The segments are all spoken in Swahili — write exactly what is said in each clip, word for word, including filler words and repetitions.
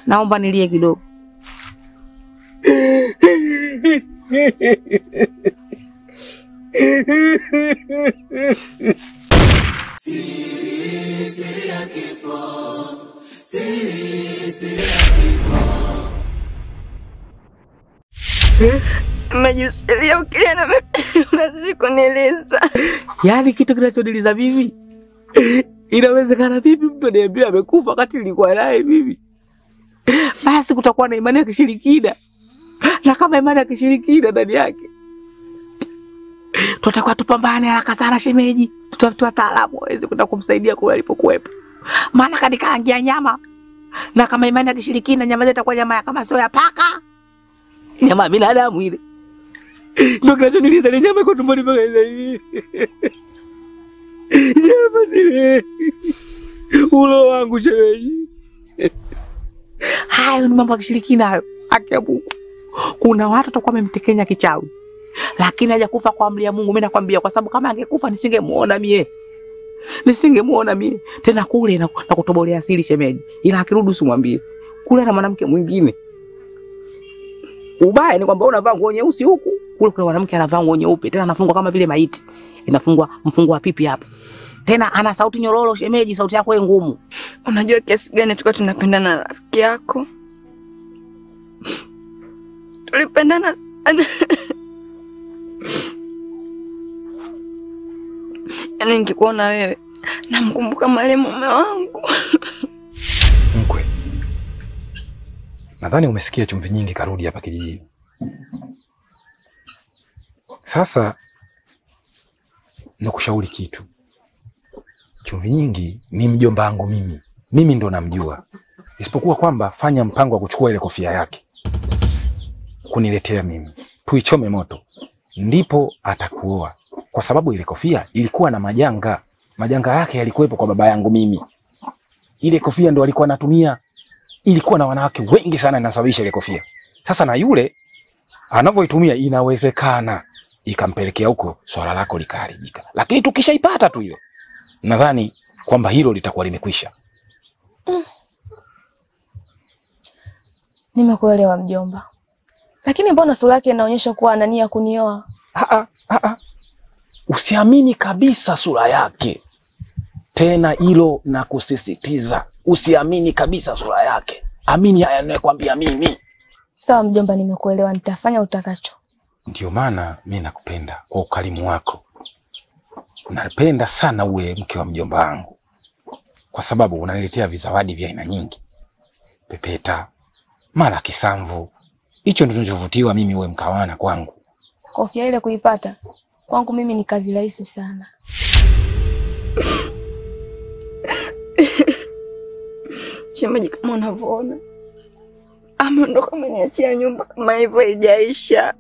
Naomba nilie kidogo. Siri, siri ya kifo. Siri, siri ya kifo. Majusilia ukilia na unazidi kunieleza. Yaani kitu kinachodiliza mimi. Inawezekana vipi mtu aniambia amekufa wakati nilikuwa naye mimi? Basi kutakuwa na imani ya kishirikina. Na kama imani ya kishirikina ndani yake, tutakuwa tupambane haraka sana shemeji. Tutafuta wataalamu waweze kwenda kumsaidia kule alipokuwepo. Maana kanikaangia nyama. Na kama imani ya kishirikina, nyama zetu itakuwa nyama ya kama sio ya paka. Nyama ya binadamu ile. Ndio kinachoniliza ile nyama iko tumboni mpaka sasa hivi. Nyama zile. Ulo wangu shemeji. Hayo ni mambo ya kishirikina hayo. Haki ya Mungu. Kuna watu watakuwa wamemtekenya kichawi. Lakini hajakufa kwa amri ya Mungu. Mimi nakwambia, kwa sababu kama angekufa nisingemuona mie. Nisingemuona mie. Tena kule na, na kutobolea siri shemeji. Ila akirudi usimwambie. Kule na mwanamke mwingine. Ubaya ni kwamba unavaa nguo nyeusi huku, kule kuna mwanamke anavaa nguo nyeupe, tena anafungwa kama vile maiti. Inafungwa mfungo wa pipi hapo. Tena ana sauti nyororo shemeji, sauti yako ngumu. Unajua kiasi gani tulikuwa tunapendana na rafiki yako? Tulipendana sana. Yaani nikikuona wewe namkumbuka marehemu mume wangu. Mkwe, nadhani umesikia Chumvi Nyingi karudi hapa kijijini. Sasa nakushauri kitu. Chumvi Nyingi ni mjomba wangu mimi. Mimi ndo namjua. Isipokuwa kwamba fanya mpango wa kuchukua ile kofia yake, kuniletea mimi, tuichome moto, ndipo atakuoa. Kwa sababu ile kofia ilikuwa na majanga. Majanga yake yalikuwepo kwa baba yangu mimi. Ile kofia ndo alikuwa anatumia. Ilikuwa na wanawake wengi sana inasababisha ile kofia. Sasa na yule anavyoitumia inawezekana ikampelekea huko swala lako likaharibika. Lakini tukishaipata tu hiyo, nadhani kwamba hilo litakuwa limekwisha. Mm. Nimekuelewa mjomba. Lakini mbona sura yake inaonyesha kuwa ana nia kunioa? Ah ah ah. Usiamini kabisa sura yake. Tena hilo na kusisitiza. Usiamini kabisa sura yake. Amini haya ninayokuambia mimi. Sawa mjomba, nimekuelewa, nitafanya utakacho. Ndio maana mimi nakupenda kwa ukarimu wako. Napenda sana uwe mke wa mjomba wangu. Kwa sababu unaniletea vizawadi vya aina nyingi. Pepeta, mara kisamvu. Hicho ndio ninachovutiwa mimi uwe mkawana kwangu. Kofia ile kuipata kwangu mimi ni kazi rahisi sana. Shemeji, kama unavyoona ameondoka, ameniachia nyumba kama hivyo haijaisha.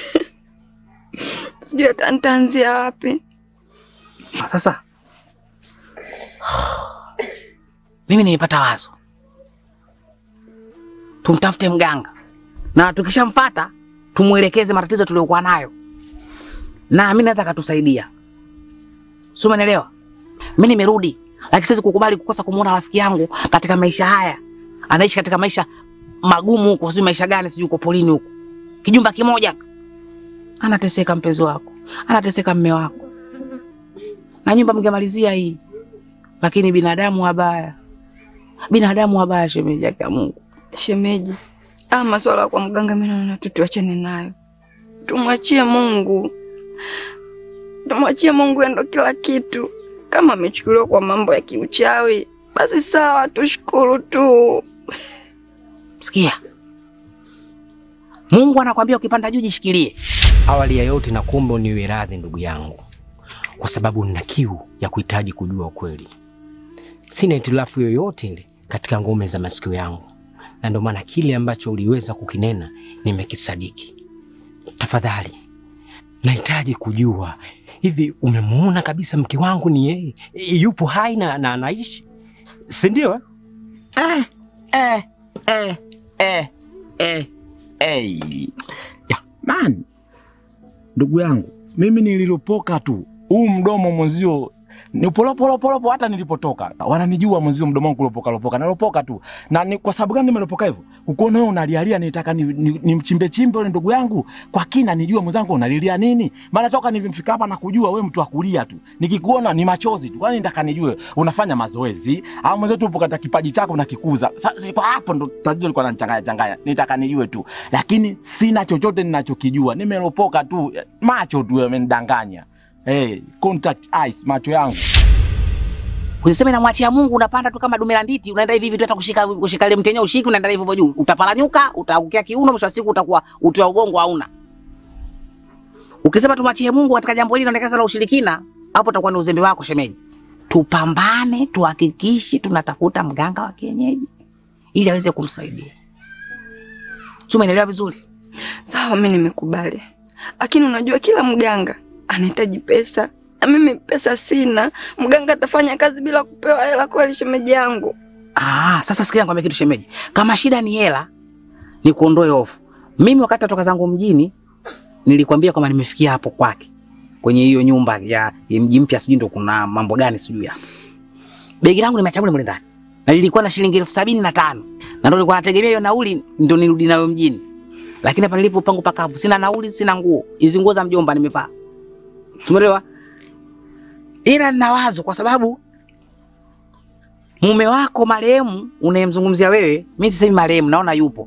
Sijui hata nitaanzia wapi. Sasa mimi nimepata wazo. Tumtafute mganga. Na tukishamfuata tumuelekeze matatizo tuliyokuwa nayo. Na mimi naweza kutusaidia. Sio, umeelewa? Mimi nimerudi, lakini siwezi kukubali kukosa kumuona rafiki yangu katika maisha haya. Anaishi katika maisha magumu huko, sio maisha gani, sijui uko polini huko. Kijumba kimoja. Anateseka mpenzi wako. Anateseka mume wako. Na nyumba mngemalizia hii. Lakini binadamu wabaya. Binadamu wabaya shemeji yake Mungu. Shemeji, ah, masuala kwa mganga mimi naona tutuachane nayo. Tumwachie Mungu. Tumwachie Mungu ndo kila kitu. Kama amechukuliwa kwa mambo ya kiuchawi, basi sawa, tushukuru tu. Sikia. Mungu anakuambia ukipanda juu jishikilie. Awali ya yote nakuomba uniwe radhi ndugu yangu, kwa sababu nina kiu ya kuhitaji kujua ukweli. Sina itilafu yoyote ile katika ngome za masikio yangu. Na ndio maana kile ambacho uliweza kukinena nimekisadiki. Tafadhali, nahitaji kujua, hivi umemuona kabisa mke wangu ni yeye? Yupo hai na na anaishi? Si ndio? Eh eh eh eh eh eh. Ya, man. Ndugu yangu, mimi nililopoka tu. Huu mdomo mwenzio Ni polo polo polo hata nilipotoka. Wananijua mwenzio mdomo wangu kulopoka lopoka. Nalopoka tu. Na ni kwa sababu gani nimelopoka hivyo? Ukiona wewe unalialia nitaka ni, ni, ni mchimbe chimbe yule ndugu yangu. Kwa kina nijue mwenzangu unalilia nini? Maana toka nilifika hapa na kujua wewe mtu akulia tu. Nikikuona ni machozi tu. Kwani nitaka nijue unafanya mazoezi au mwenzetu upo katika kipaji chako unakikuza. Sasa kwa hapo ndo tatizo liko linanichanganya changanya. Nitaka nijue tu. Lakini sina chochote ninachokijua. Nimelopoka tu. Macho tu yamenidanganya. Hey, contact eyes macho yangu. Usiseme namwachia Mungu unapanda tu kama dume la nditi, unaenda hivi hivi tu hata kushika kushika ile mtenya ushiki unaenda hivyo hivyo juu. Utapalanyuka, utaangukia kiuno, mwisho wa siku utakuwa utoa ugongo hauna. Ukisema tumwachie Mungu katika jambo hili linaonekana la ushirikina, hapo utakuwa ni uzembe wako shemeji. Tupambane, tuhakikishe tunatafuta mganga wa kienyeji ili aweze kumsaidia. Tumeelewa vizuri? Sawa, mimi nimekubali. Lakini unajua kila mganga anahitaji pesa. Na mimi pesa sina. Mganga atafanya kazi bila kupewa hela kweli shemeji yangu. Ah, sasa sikia nikwambie kitu shemeji. Kama shida ni hela, ni kuondoe hofu. Mimi wakati natoka zangu mjini, nilikwambia kama nimefikia hapo kwake. Kwenye hiyo nyumba ya, ya mji mpya sijui ndo kuna mambo gani sijui hapo. Begi langu nimeacha mle ndani. Na lilikuwa na shilingi elfu sabini na tano. Na ndio nilikuwa nategemea hiyo nauli ndio nirudi nayo mjini. Lakini hapa nilipo pangu pakavu, sina nauli, sina nguo. Hizo nguo za mjomba nimevaa. Tumeelewa? Ila nina wazo kwa sababu mume wako marehemu unayemzungumzia wewe, mimi sisemi marehemu, naona yupo.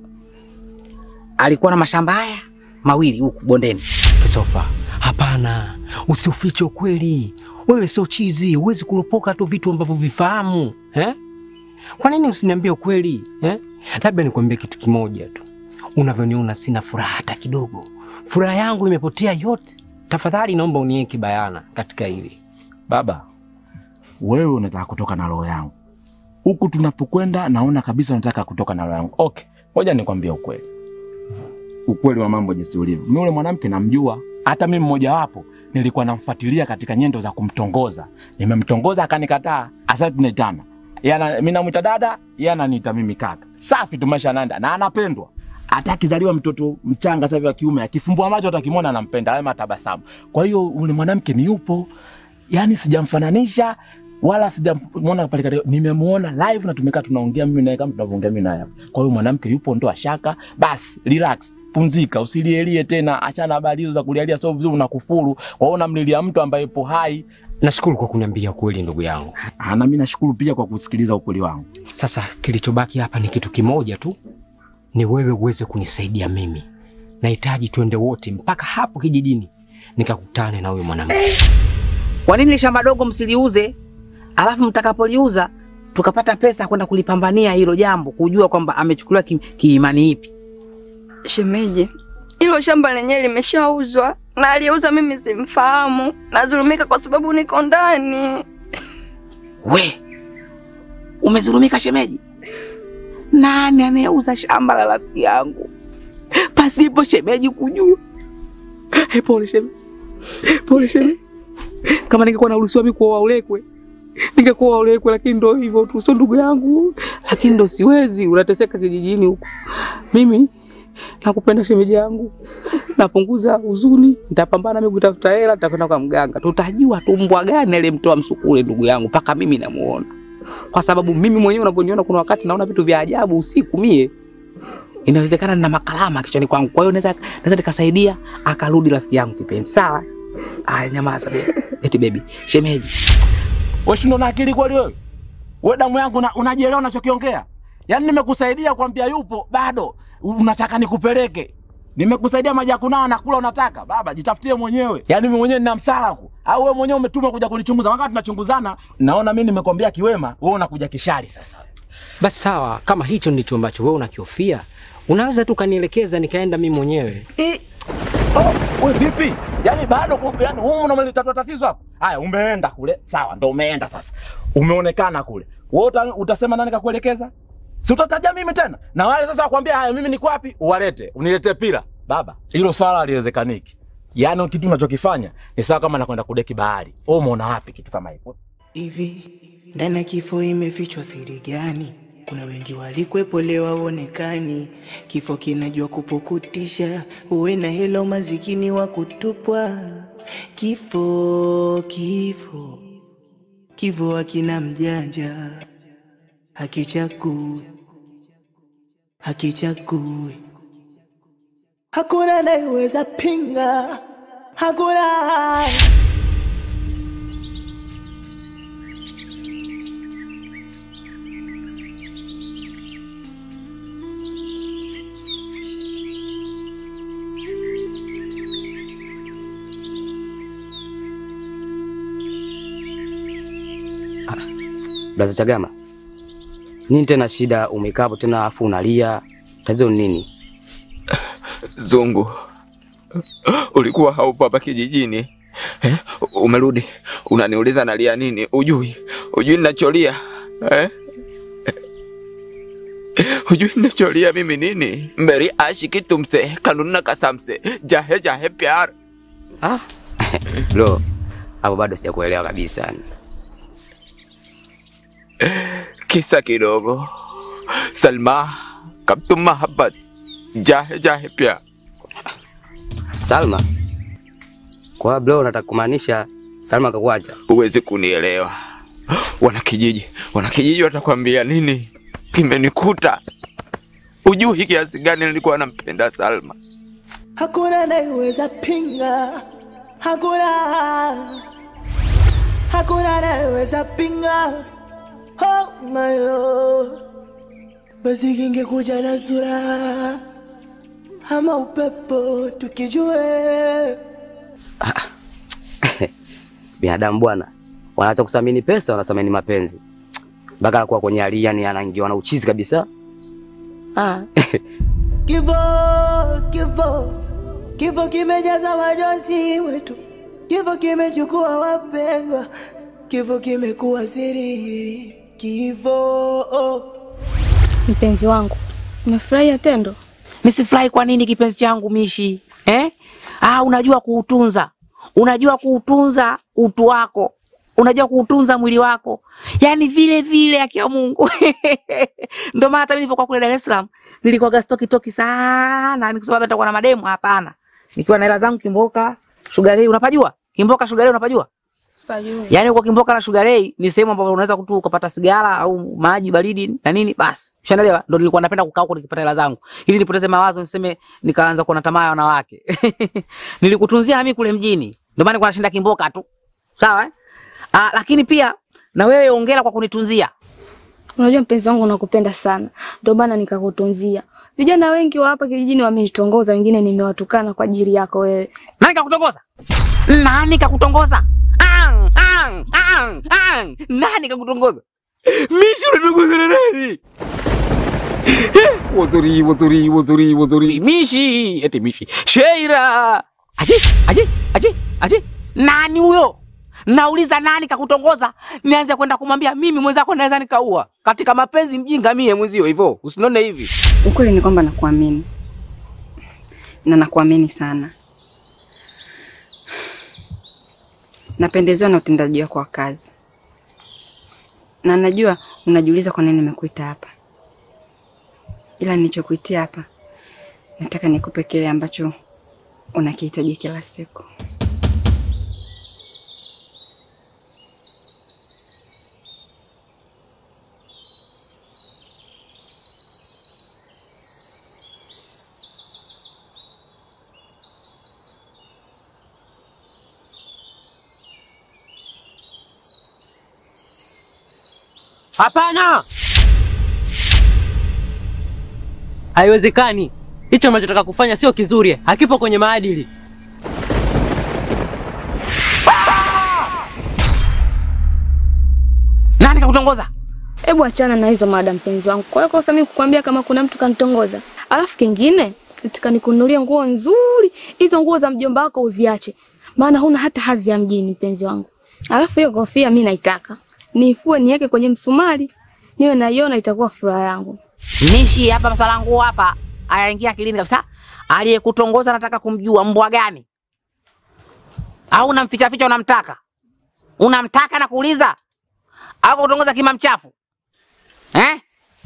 Alikuwa na mashamba haya mawili huku bondeni. Kisofa, hapana, usiufiche ukweli. Wewe sio chizi, huwezi kulopoka tu vitu ambavyo vifahamu, eh? Kwa nini usiniambie ukweli, eh? Labda nikwambie kitu kimoja tu. Unavyoniona sina furaha hata kidogo. Furaha yangu imepotea yote. Tafadhali naomba uniweke bayana katika hili. Baba, wewe unataka kutoka na roho yangu. Huku tunapokwenda naona kabisa unataka kutoka na roho yangu. Okay, ngoja nikwambie ukweli. Ukweli wa mambo jinsi ulivyo. Mimi yule mwanamke namjua. Hata mimi mmoja wapo nilikuwa namfuatilia katika nyendo za kumtongoza. Nimemtongoza akanikataa. Sasa tunaitana. Yana mimi namuita dada, yeye ananiita mimi kaka. Safi tumesha nanda na anapendwa. Hata akizaliwa mtoto mchanga sasa hivi wa kiume akifumbua macho atakimwona anampenda, haya matabasamu. Kwa hiyo yule mwanamke ni yupo. Yaani sijamfananisha wala sijamuona pale kati. Nimemuona live na tumekaa tunaongea mimi naye kama tunavyoongea mimi naye. Kwa hiyo mwanamke yupo ndo ashaka. Basi relax, punzika, usilielie tena, achana habari hizo za kulialia sio vizuri unakufuru. Kwa hiyo unamlilia mtu ambaye yupo hai. Nashukuru kwa kuniambia kweli ndugu yangu. Ah, na mimi nashukuru pia kwa kusikiliza ukweli wangu. Sasa kilichobaki hapa ni kitu kimoja tu. Ni wewe uweze kunisaidia mimi. Nahitaji twende wote mpaka hapo kijijini nikakutane na huyo mwanamke. Kwa nini shamba dogo msiliuze? Alafu mtakapoliuza tukapata pesa kwenda kulipambania hilo jambo, kujua kwamba amechukuliwa kiimani ki ipi. Shemeji, hilo shamba lenyewe limeshauzwa na aliyeuza mimi simfahamu. Nazulumika kwa sababu niko ndani. We, umezulumika shemeji? Nani anayeuza shamba la rafiki yangu pasipo shemeji kujua? Hey, pole shemeji. Pole shemeji. Kama ningekuwa naruhusiwa mimi kuoa Ulekwe, ningekuwa Ulekwe, lakini ndo hivyo tu, sio ndugu yangu. Lakini ndo siwezi, unateseka kijijini huko. Mimi nakupenda shemeji yangu. Napunguza huzuni, nitapambana mimi kutafuta hela, nitakwenda kwa mganga. Tutajua tu mbwa gani aliyemtoa msukule ndugu yangu mpaka mimi namuona. Kwa sababu mimi mwenyewe unavyoniona kuna wakati naona vitu vya ajabu usiku mie. Inawezekana nina makalama kichwani kwangu. Kwa hiyo naweza naweza nikasaidia akarudi rafiki yangu kipenzi. Sawa? Ah, nyamaza baby. Eti baby, shemeji. Wewe shindo na akili kweli wewe? Wewe damu yangu una, unajielewa unachokiongea? Yaani nimekusaidia kwambia yupo bado unataka nikupeleke. Nimekusaidia maji ya kunawa na kula unataka. Baba jitafutie mwenyewe. Yaani mimi mwenyewe nina msala ku. Au wewe mwenyewe umetuma kuja kunichunguza. Wakati tunachunguzana naona mimi nimekwambia kiwema, wewe unakuja kishari sasa. Basi sawa, kama hicho ndicho ambacho wewe unakiofia, unaweza tu kanielekeza nikaenda mimi mwenyewe. Eh. Oh, wewe vipi? Yaani bado yaani wewe unamlitatua tatizo hapo. Haya umeenda kule. Sawa, ndio umeenda sasa. Umeonekana kule. Wewe utasema nani kakuelekeza? Si utataja mimi tena? Na wale sasa wakwambia haya mimi niko wapi? Uwalete, uniletee pila. Baba, hilo swala haliwezekaniki. Yaani kitu unachokifanya ni sawa kama nakwenda kudeki bahari. Wewe umeona wapi kitu kama hicho? Hivi ndani ya kifo imefichwa siri gani? Kuna wengi walikwepo leo waonekani. Kifo kinajua kupukutisha, uwe na helo mazikini wa kutupwa. Kifo, kifo Kivo akina mjanja, hakichagui, hakichagui. Hakuna anayeweza pinga, hakuna. Blaza Chagama, nini tena shida? Umekaa hapo tena afu unalia, tatizo ni nini? Zungu, ulikuwa haupo hapa kijijini eh? Umerudi unaniuliza nalia nini? Ujui ujui ninacholia eh? Ujui ninacholia mimi nini? Mberi ashiki tumse kanuna kasamse jahe jahe pyar. Ah bro, hapo bado sijakuelewa kabisa. Kisa kidogo. Salma kabtum mahabbat jahe jahe pia. Salma? Kwa bro unataka kumaanisha Salma kakuacha? Uweze kunielewa. Wana kijiji, wana kijiji watakwambia nini? Kimenikuta. Ujui kiasi gani nilikuwa nampenda Salma. Hakuna anayeweza pinga, hakuna. Hakuna anayeweza pinga. Oh my God. Basi kingekuja na sura ama upepo tukijue. Ah. Binadamu bwana, wanaacha kusamini pesa, wanasamini mapenzi. Mpaka kwa kwenye hali yani anaingiwa na uchizi kabisa. Ah. Kivo, kivo. Kivo kimejaza majonzi wetu. Kivo kimechukua wapendwa. Kivo kimekuwa siri. Kivo. Oh. Mpenzi wangu, umefurahia tendo? Nisifurahi kwa nini kipenzi changu Mishi? Eh? Ah, unajua kuutunza. Unajua kuutunza utu wako. Unajua kuutunza mwili wako. Yaani vile vile akia Mungu. Ndio maana hata mimi nilipokuwa kule Dar es Salaam nilikuwa gastoki toki sana. Nikusema nitakuwa na mademu hapana. Nikiwa na hela zangu Kimboka, Sugar Ray, unapajua? Kimboka Sugar Ray unapajua? Sipajui. Yaani kwa Kimboka na Sugar Ray ni sehemu ambapo unaweza kutu kupata sigara au maji baridi na nini basi. Ushaelewa? Ndio nilikuwa napenda kukaa huko nikipata hela zangu. Ili nipoteze mawazo niseme nikaanza kuona tamaa ya wanawake. Nilikutunzia mimi kule mjini. Ndio maana nilikuwa nashinda Kimboka tu. Sawa eh? Ah, lakini pia na wewe ongera kwa kunitunzia. Unajua mpenzi wangu nakupenda sana. Ndio maana nikakutunzia. Vijana wengi wa hapa kijijini wamenitongoza, wengine nimewatukana kwa ajili yako wewe. Nani kakutongoza? Nani kakutongoza? Ang, ang, ang, ang. Nani kakutongoza? Mishi unatongoza na nani? Wazuri, wazuri, wazuri, wazuri. Mishi, eti Mishi. Sheira. Aje, aje, aje, aje. Nani huyo? Nauliza nani kakutongoza? Nianze kwenda kumwambia mimi mwenzako naweza nikaua. Katika mapenzi mjinga mie mwenzio hivyo. Usinone hivi. Ukweli ni kwamba nakuamini. Na nakuamini sana. Napendezewa na utendaji wako wa kazi. Na najua unajiuliza kwa nini nimekuita hapa. Ila nilichokuitia hapa nataka nikupe kile ambacho unakihitaji kila siku. Hapana! Haiwezekani. Hicho unachotaka kufanya sio kizuri, hakipo kwenye maadili. Nani kakutongoza? Hebu achana na hizo mada mpenzi wangu. Kwa hiyo kosa mimi kukwambia kama kuna mtu kanitongoza. Alafu kingine, nataka nikununulie nguo nzuri. Hizo nguo za mjomba wako uziache. Maana huna hata hadhi ya mjini mpenzi wangu. Alafu hiyo kofia mimi naitaka. Niifue niweke kwenye msumari. Niwe naiona itakuwa furaha yangu. Mishi hapa msala nguo hapa. Ayaingia akilini kabisa. Aliyekutongoza nataka kumjua mbwa gani? Au unamficha ficha unamtaka? Unamtaka na kuuliza? Au kutongoza kima mchafu? Eh?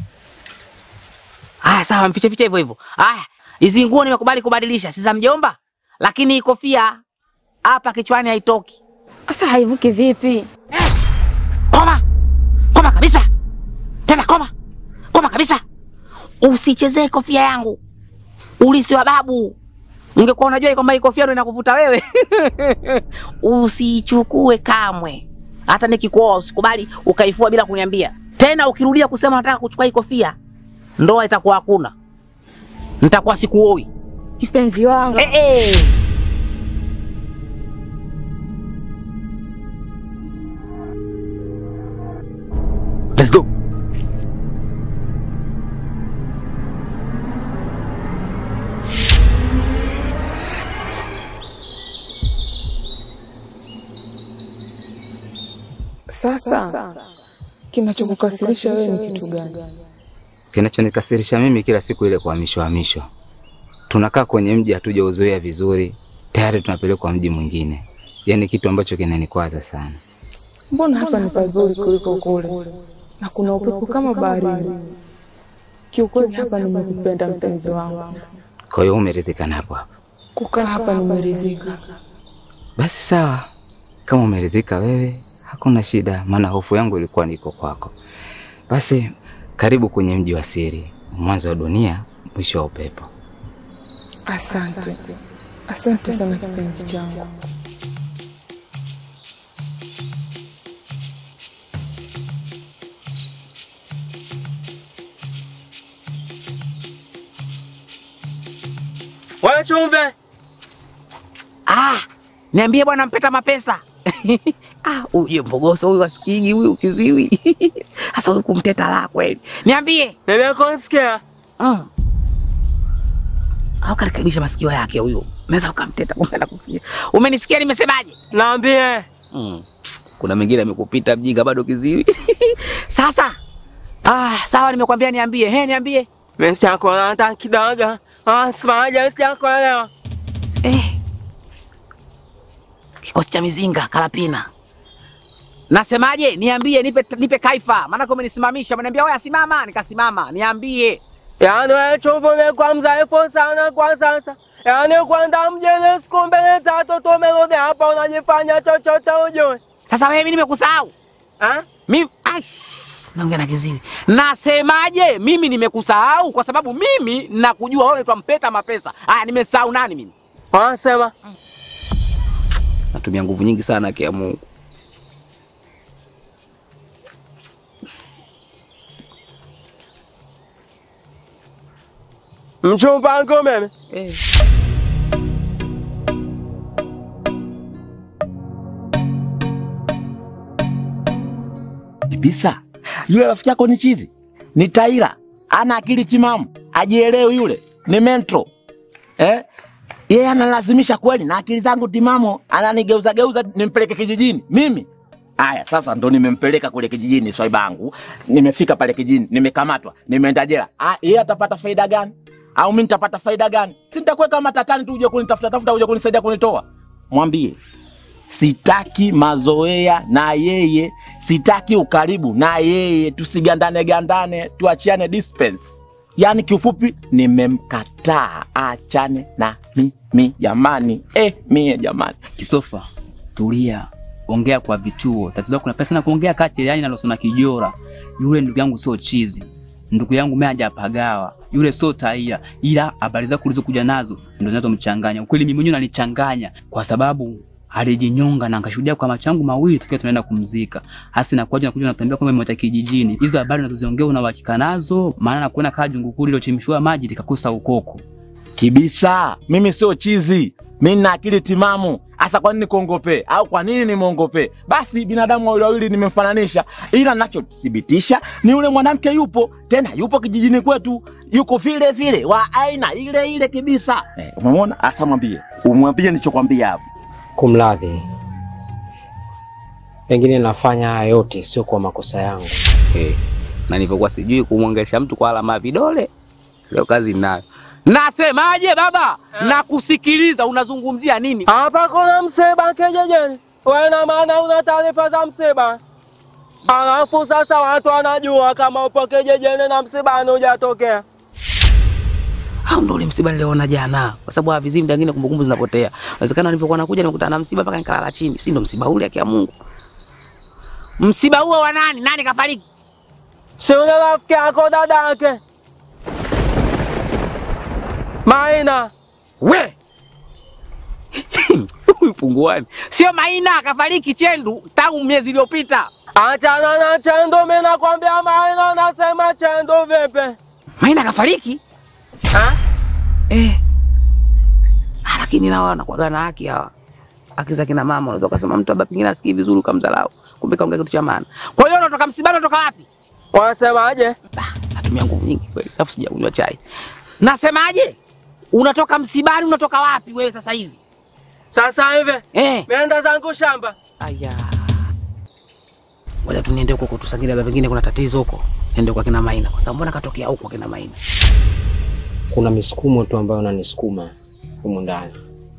Aya sawa mfiche ficha hivyo hivyo. Aya, hizi nguo nimekubali kubadilisha, si za mjomba. Lakini kofia hapa kichwani haitoki. Sasa haivuki vipi? Eh? Kwamba kabisa usichezee kofia yangu. Ulisi wa babu. Ungekuwa unajua kwamba hii kofia ndio inakuvuta wewe. Usichukue kamwe. Hata nikikuoa usikubali ukaifua bila kuniambia. Tena ukirudia kusema nataka kuchukua hii kofia, ndoa itakuwa hakuna. Nitakuwa sikuoi. Kipenzi wangu. Eh eh. Let's go. Sasa kinachokukasirisha wewe ni kitu gani? Kinachonikasirisha mimi kila siku ile kuhamishwa hamishwa. Tunakaa kwenye mji hatujauzoea vizuri, tayari tunapelekwa mji mwingine. Yaani kitu ambacho kinanikwaza sana. Mbona hapa ni pazuri kuliko kule? Na kuna upepo kama baharini. Kiukweli hapa nimekupenda mpenzi wangu. Kwa hiyo umeridhika na hapo hapo? Kukaa hapa nimeridhika. Basi sawa. Kama umeridhika wewe, hakuna shida, maana hofu yangu ilikuwa niko kwako. Basi karibu kwenye mji wa siri, mwanzo wa dunia, mwisho wa upepo. Asante. Asante sana kipenzi changu. Wewe chumbe. Ah, niambie bwana mpeta mapesa. Ah, huyu mbogoso huyu wasikigi huyu kiziwi. Sasa huyu kumteta la kweli. Niambie. Nimekusikia. Mm. Au karekebisha masikio yake huyu. Naweza ukamteta kumbe nakusikia. Umenisikia nimesemaje? Naambie. Mm. Kuna mengine amekupita mjinga bado kiziwi. Sasa. Ah, sawa nimekwambia niambie. He niambie. Mimi sitakuwa hata kidogo. Ah, semaje sitakuelewa. Eh. Kikosi cha mizinga Kalapina. Nasemaje? Niambie, nipe nipe kaifa. Maana kama umenisimamisha, umeniambia wewe simama, nikasimama. Niambie. Yaani wewe chumbe umekuwa mzaifu sana kwa sasa. Yaani kwenda mjini siku mbili tatu tumerudi hapa unajifanya chochote ujue. Sasa wewe mimi nimekusahau. Ah? Mimi aish. Naongea na kiziwi. Nasemaje? Mimi nimekusahau kwa sababu mimi nakujua wewe unaitwa mpeta mapesa. Haya nimesahau nani mimi? Ah, sema. Natumia nguvu nyingi sana kwa Mungu. Mchumba wangu mimi. Eh. Kibisa. Yule rafiki yako ni chizi. Ni taira. Ana akili timamu. Ajielewe yule. Ni mentro. Eh? Yeye analazimisha kweli na akili zangu timamo, ananigeuza geuza nimpeleke kijijini. Mimi haya sasa ndo nimempeleka kule kijijini swaibangu. Nimefika pale kijijini, nimekamatwa, nimeenda jela. Ah, yeye atapata faida gani? Au mimi nitapata faida gani? Si nitakuweka matatani tu uje kunitafuta tafuta uje kunisaidia kunitoa. Mwambie sitaki mazoea na yeye, sitaki ukaribu na yeye, tusigandane gandane, tuachiane distance. Yaani kiufupi nimemkataa, achane na mimi jamani. Eh, mie jamani. Kisofa, tulia. Ongea kwa vituo. Tatizo kuna pesa na kuongea kati yani na Losona Kijora. Yule ndugu yangu sio chizi. Ndugu yangu mimi hajapagawa. Yule sio taia. Ila habari zako ulizokuja nazo ndio zinazomchanganya. Ukweli mimi mwenyewe nanichanganya kwa sababu alijinyonga na akashuhudia kwa macho yangu mawili tukiwa tunaenda kumzika. Hasa na kwaje nakuja natambia kwamba mmeta kijijini. Hizo habari unazoziongea una uhakika nazo? Maana na kuona kaa jungu kuli lilochemshwa maji likakosa ukoko. Kibisa, mimi sio chizi. Mimi nina akili timamu. Asa kwa nini kuongope? Au kwa nini nimeongope? Basi binadamu wawili wawili nimemfananisha. Ila ninachothibitisha ni yule mwanamke yupo, tena yupo kijijini kwetu, yuko vile vile wa aina ile ile Kibisa. Eh, umeona? Asa mwambie. Umwambie nilichokwambia hapo. Kumradhi. Pengine nafanya haya yote sio kwa makosa yangu. Eh, na nilipokuwa sijui kumwongelesha mtu kwa alama vidole, leo kazi ninayo. Nasemaje baba? Eh. Na kusikiliza unazungumzia nini? Hapa kuna msiba kijijini. Wewe na maana una taarifa za msiba. Alafu sasa watu wanajua kama upo kijijini na msiba hujatokea. Hao ndio ule msiba niliona jana. Kwa sababu havizimu wengine kumbukumbu zinapotea. Inawezekana nilipokuwa nakuja nimekutana na msiba mpaka nikalala chini. Si ndio msiba ule ya Mungu. Msiba huo wa nani? Nani kafariki? Si yule rafiki yako dadake Maina. We upunguani. Sio Maina, kafariki Chendu tangu miezi iliyopita. Achana na Chendu, mimi nakwambia Maina. Nasema Chendu vipi? Maina kafariki? Ha? Eh. Ah, lakini nao wanakuwa na haki hawa. Haki za kina mama, unaweza kusema mtu baba pengine asikii vizuri ukamdharau. Kumbe kaongea kitu cha maana. Kwa hiyo unatoka msibani, unatoka wapi? Wanasemaje? Ah, natumia nguvu nyingi kweli. Alafu sijakunywa chai. Nasemaje? Unatoka msibani, unatoka wapi wewe sasa hivi? Sasa hivi? Eh. Nenda zangu shamba. Aya. Ngoja tu niende huko kutusangile baba pengine kuna tatizo huko. Niende kwa kina Maina kwa sababu mbona katokea huko kwa kina Maina. Kuna misukumo tu ambayo unanisukuma humu ndani.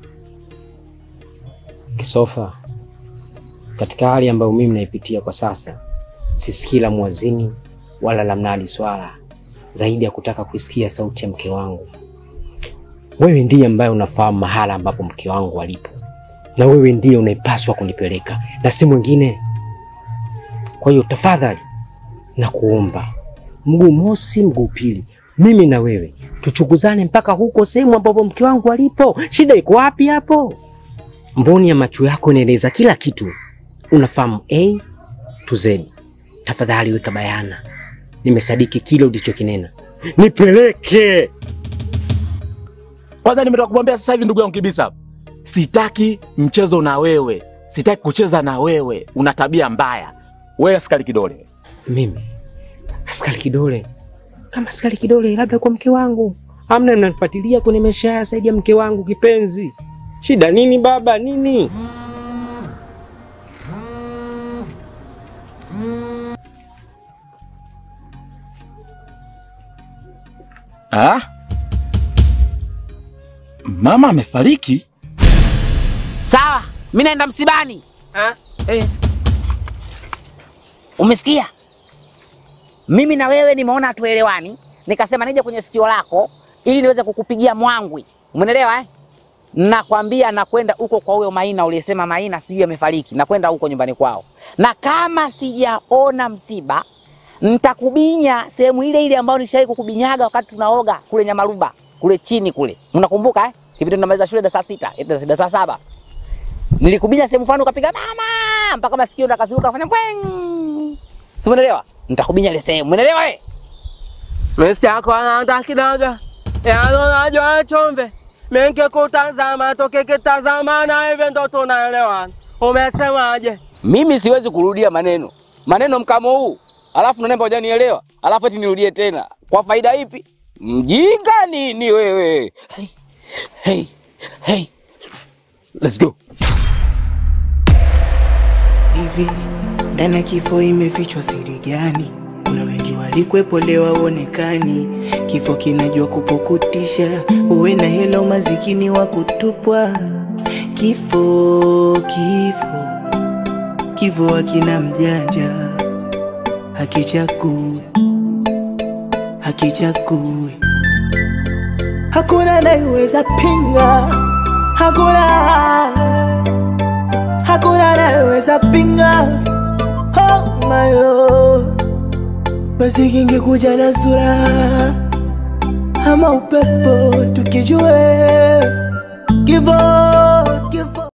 Kisofa, katika hali ambayo mimi naipitia kwa sasa, sisikii la muazini wala la mnadi swala zaidi ya kutaka kusikia sauti ya mke wangu. Wewe ndiye ambaye unafahamu mahala ambapo mke wangu alipo. Na wewe ndiye unaipaswa kunipeleka na si mwingine. Kwa hiyo tafadhali na kuomba, mguu mosi mguu pili, mimi na wewe tuchukuzane mpaka huko sehemu ambapo mke wangu alipo. Shida iko wapi hapo? Mboni ya macho yako inaeleza kila kitu. Unafahamu A to Z. Tafadhali weka bayana. Nimesadiki kile ulichokinena. Nipeleke. Kwanza nimetoka kumwambia sasa hivi ndugu yangu Kibisa, sitaki mchezo na wewe. Sitaki kucheza na wewe. Una tabia mbaya. Wewe askari kidole. Mimi askari kidole? Kama askari kidole labda kwa mke wangu. Hamna mnanifuatilia kwenye maisha ya zaidi ya mke wangu kipenzi. Shida nini baba, nini? Ah? Mama amefariki? Sawa, mimi naenda msibani. Ha? Eh. Umesikia? Mimi na wewe nimeona hatuelewani, nikasema nije kwenye sikio lako ili niweze kukupigia mwangwi. Umeelewa eh? Nakwambia nakwenda huko kwa huyo Maina uliyesema Maina sijui amefariki. Nakwenda huko nyumbani kwao. Na kama sijaona msiba, nitakubinya sehemu ile ile ambayo nishawahi kukubinyaga wakati tunaoga kule Nyamaruba, kule chini kule. Unakumbuka eh? Kipindi tunamaliza shule da saa sita, eti saa saba. Nilikubinya sehemu fulani ukapiga mama mpaka masikio ndo akaziruka afanya bweng. Si umeelewa? Nitakubinya ile sehemu. Umeelewa eh? Mesi yako anaanza kidogo. Yaani unajua chombe. Menke kutazama toke kitazama na hivi ndo tunaelewana. Umesemaje? Mimi siwezi kurudia maneno. Maneno mkamo huu. Alafu unanemba hujanielewa. Alafu eti nirudie tena. Kwa faida ipi? Mjinga nini wewe? Hey. Hey. Hey. Let's go. Hivi ndani ya kifo imefichwa siri gani? Kuna wengi walikwepo leo waonekani. Kifo kinajua kupokutisha, uwe na hela mazikini wa kutupwa. Kifo, kifo, kifo hakina mjanja, hakichagui, hakichagui. Hakuna anayeweza pinga, hakuna, hakuna anayeweza pinga. Oh my Lord. Basi kingekuja na sura ama upepo tukijue. Kifo, kifo.